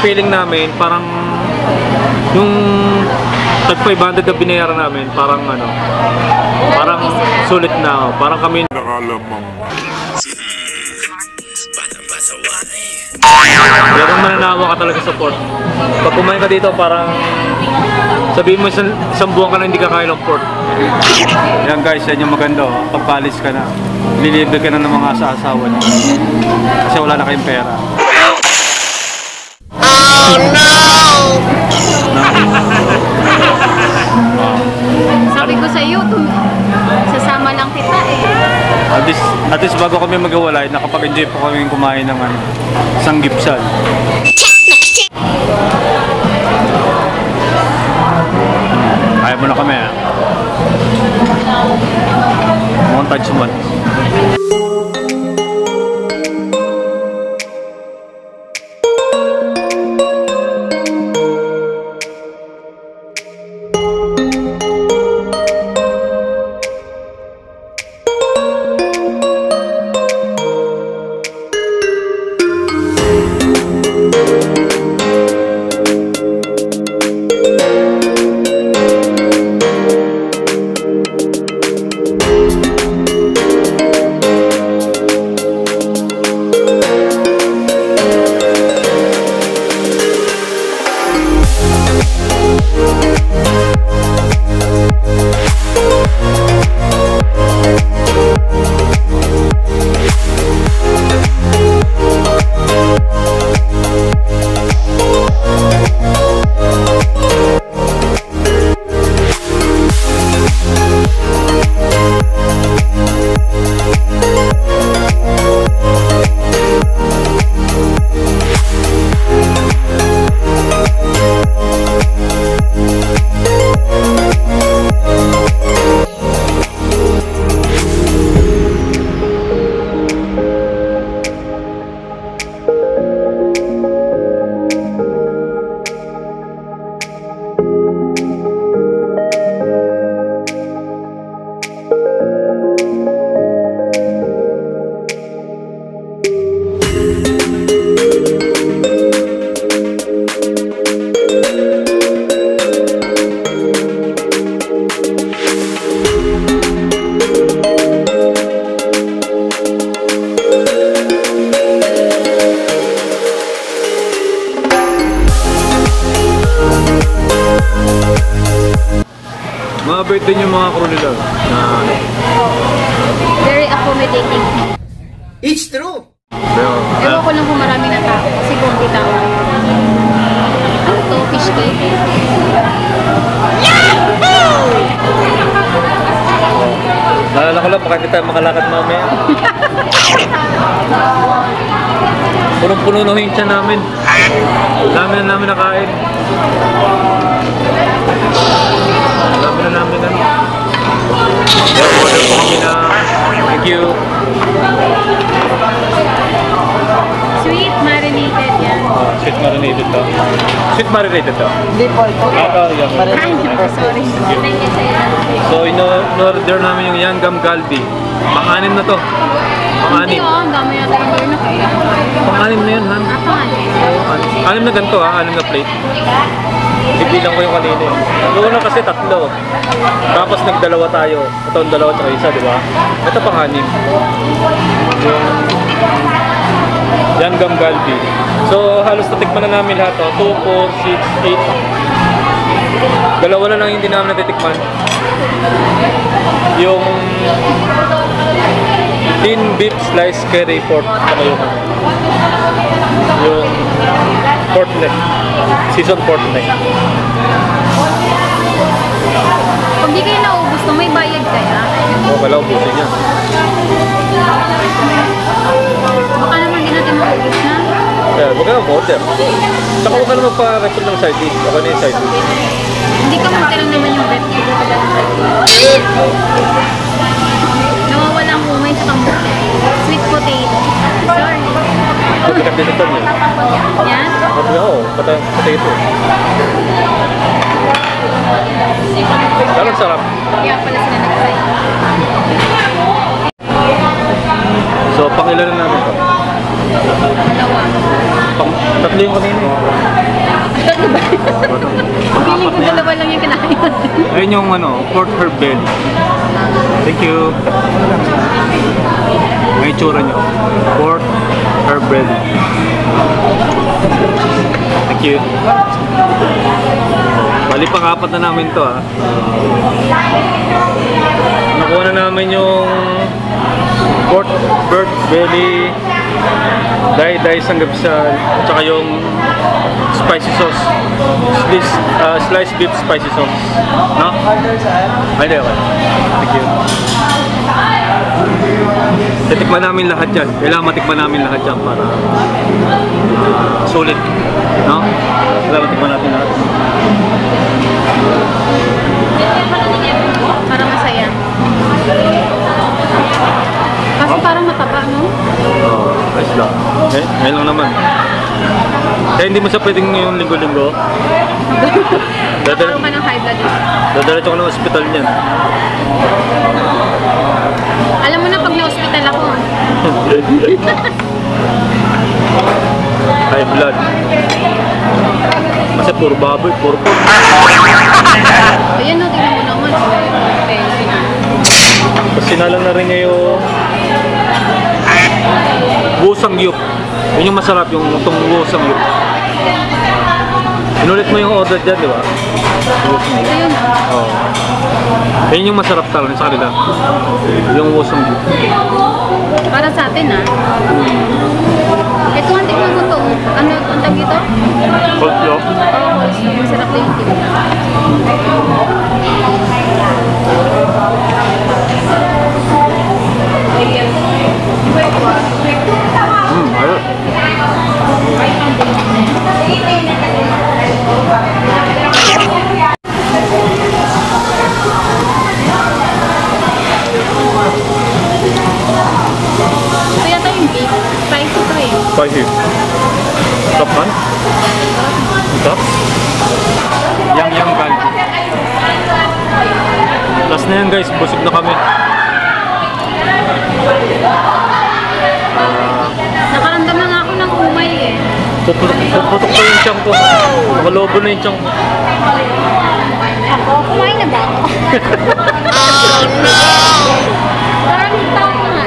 feeling namin parang yung tag 500 na binayaran namin, parang ano, parang sulit na, parang kami nakalamang. Kaya kung mananawa ka talaga sa port, pag kumain ka dito parang sabihin mo isang buwan ka na hindi kakain ng pork. Yan guys, yan yung maganda. Pagpalis ka na, lilibre ka na ng mga asawa niyo. Kasi wala na kayong pera. Oh no! Sabi ko sa iyo, sasama lang kita eh. At least bago kami mag-awalay, nakapag-enjoy po kami kumain ng isang gipsal. Kaya mo na kami ha. Montage mo. Mabait din yung mga crew nila na Very accommodating. It's true! Ewan ko lang kung marami na tao. Kasi kung di tao. Ano to? Fish cake? naalala ko lang, baka hindi tayo makalakad mamaya. Punong-puno na yung tiyan namin. Dami na namin nakain. Dami na namin na. Kaya order po kami na thank you. Sweet marinated yan. Sweet marinated to. Sweet marinated to. Hindi po ito. Ay, sorry. Thank you, sir. So, in-order namin yung Yanggam Galbi. Pang-anim na to. Hindi Pang-anim. ang dami natin ang burn ako. Pang-anim na yun, Han. Anim na ganito ha, anim na plate. Ibilang ko yung kanina eh. Noon lang kasi tatlo. Tapos nagdalawa tayo. Ito ang dalawa at isa, di ba? Ito pang-anim. Yung Yanggam Galbi. So, halos natikman na namin lahat. 2, 4, 6, 8. Dalawa na lang hindi namin natitikman. Yung thin beef slice curry pork. Saka yung pork neck. Seasoned pork neck. Kung di kayo naubos, may bayad kaya. O, kala ubusin niya. Baka naman di natin maubos na. Kaya, huwag ka mag-order. Saka huwag ka na magpa-refill ng side dish. Okay na yung side dish. Hindi ka magkaroon naman yung bet. Nawawala ang umay sa kamot. Sweet potato. Sorry. Pagkakat din ito niya. Yan? Sabi ako, potato. Parang sarap. Kaya pala sila nag-try. So, pang ilan na namin ito? Dalawa. Tatlo yung kanina eh. Tatlo ba? Feeling ko na yan. dalawa lang yung kinain natin. Ayun yung ano, pork herb belly. Thank you. May itsura nyo. Pork herb belly. Thank you. Bali pang-apat na namin to ah. Nakuha na namin yung pork herb belly, dai sanggapsal, at saka yung spicy sauce. Sliced beef spicy sauce. No? Ay, di okay. Thank you. Titikman namin lahat yan. Kailangan matikman namin lahat yan para sulit. No? Kailangan matikman natin lahat. Para masaya. Kasi parang mataba, no? Oh, ayos lang. Eh, ngayon lang naman. Kaya hindi mo siya pwedeng ngayong linggo-linggo. Nakaroon ka ng high blood pressure. Dadalit ako ng ospital niyan. Alam mo na pag na-hospital ako. High blood. Kasi puro baboy, puro pork. Ayan, no, tingnan mo naman. Tapos sinalang na rin ngayon wusang yup. Yun yung masarap, yung itong wusang yup. Inulit mo yung order dyan, di ba? Wusang yup. Ito yun, ah. Oo. Yun yung masarap talaga sa kanila. Yung wusang yup. Para sa atin, ah. Ito, ang tingnan mo to. Ano, ang tag ito? Coleslaw. Oo, masarap na yung tingnan. Ayun. Ito yata yung beef. Spicy to eh. Spicy. Sarap man? Sarap? Yang gal. Last na yan guys, busog na kami. Nakaramdam na nga ako ng umay eh. Puputok ko yung tiyang ko. Nakalobo na yung tiyang ko. Ako? Kumain na ba ako? Oh no! Parang tao nga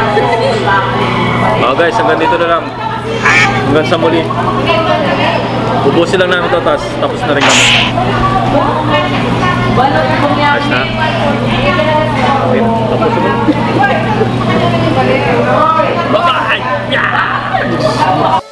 eh. Guys, hanggang dito na lang. Hanggang sa muli. Ubusin lang namin ito, tapos na rin kami. Ayos na. Okay, tapos na. Bye-bye! Yeah!